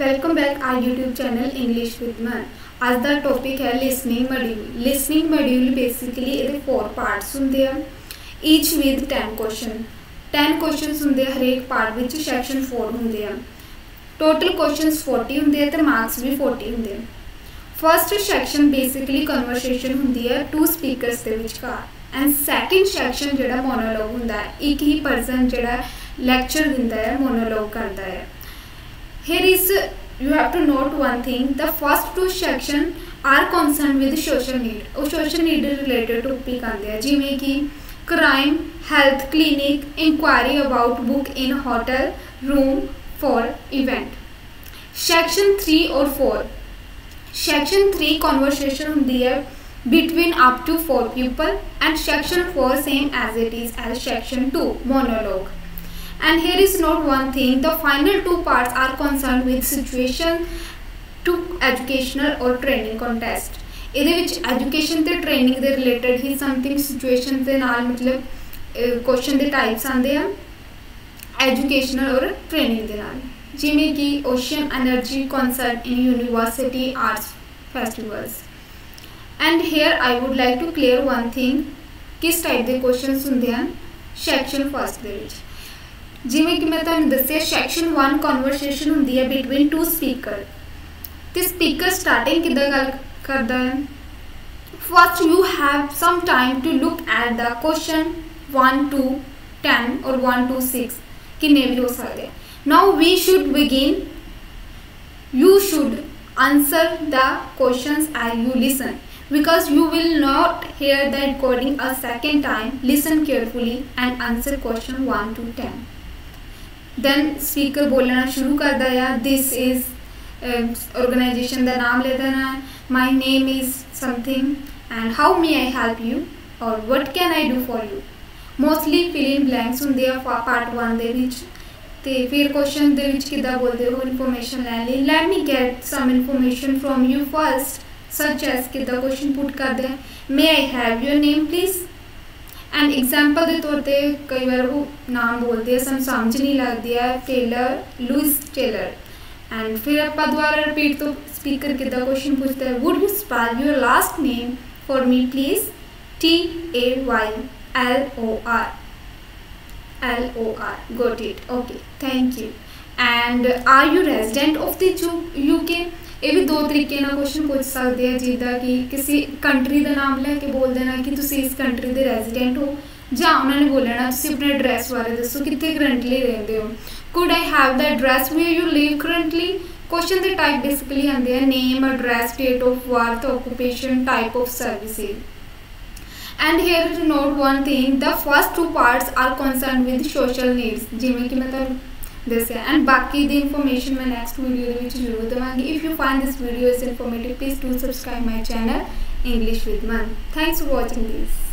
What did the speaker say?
Welcome back our YouTube channel English with Mann. आज का topic है listening module. Listening module basically ये 4 parts होंगे, ईच विद 10 क्वेश्चन। 10 क्वेश्चन होंगे हरेक पार्ट में। सैक्शन 4 होंगे, टोटल क्वेश्चन 40 होंगे तो मार्क्स भी 40 होंगे। फर्स्ट सैक्शन बेसिकली कन्वर्सेशन होंगी है 2 स्पीकर्स के विचकार, एंड सैकेंड सैक्शन जो मोनोलॉग होंगे, एक ही परसन जो लैक्चर दिता है, मोनोलॉग करता है। Here is you have to note one thing, the first 2 section are concerned with social need और social need related topic आते हैं, जिमें कि crime, health, clinic, inquiry about book in hotel room for event। section 3 और 4, section 3 conversation होती है between up to 4 people and section 4 same as it is as section 2 monologue। And here is note one thing, the final 2 parts are concerned with situation to educational or training contest। इहदे विच education ते training दे related ही something situation दे नाल मतलब question दे types आंदे आ educational और ट्रेनिंग दे नाल, जिवें कि ocean energy concert in university arts festivals. And here I would like to clear one thing, किस टाइप के क्वेश्चन होंगे हैं सैक्शन फर्स्ट दे विच। जिमें कि मैं तुहानूं दस्सिया सैक्शन 1 कन्वर्सेशन होंदी है बिटवीन 2 स्पीकर। तो स्पीकर स्टार्टिंग किद्दां गल करदा है, first you have some time to look at the question 1 to 10 और 1 to 6 किन्ने भी हो सकते। Now we should begin, you should answer the questions as you listen because you will not hear the recording a second time। listen carefully and answer question 1 to 10। then speaker बोलना शुरू कर दिया, this is organisation का नाम ले देना, my name is something and how may I help you और what can I do for you. Mostly fill in blanks होंगे पार्ट 1 दे विच। ते फिर क्वेश्चन दे विच किद्दां बोलदे हो इन्फॉर्मेशन लैन लई, let me get some information from you first such as किद्दां क्वेश्चन पुट करते हैं, may I have your name please. And example के तौर पर कई बार वो नाम बोलते हैं सन समझ नहीं लगती है, टेलर लुइस टेलर। एंड फिर आप दोबारा रिपीट तो स्पीकर कितना क्वेश्चन पूछता है, would you spell your last name for me please, TAYLOR got it, okay thank you. And are you resident of the UK। ये भी 2 तरीके ना क्वेश्चन पूछ सकते हैं, जिदा कि किसी कंट्री का नाम लैके बोल देना कि तुसी इस कंट्री के रेजिडेंट हो, जां उन्होंने बोलना तुसी अपने एड्रैस बारे दसो कितने करंटली रहते हो। Could I have the address where you live currently. Question के टाइप बेसिकली आते हैं name, address, date of birth, occupation, type of services. And here to note one thing, the first 2 parts are concern with social needs, जिमें कि मतलब दस्सिया। एंड बाकी दी इन्फॉर्मेशन मैं नैक्सट वीडियो जरूर देवांगी। If you find this video is informative please do subscribe my channel English with मन। Thanks for watching this.